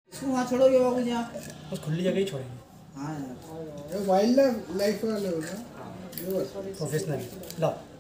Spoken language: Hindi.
इसको वहाँ छोड़ोगे बाबू जी आप? बस खुली जगह ही छोड़ेंगे। हाँ यार, वाइल्ड लाइफ वाले होगा प्रोफेशनल। लो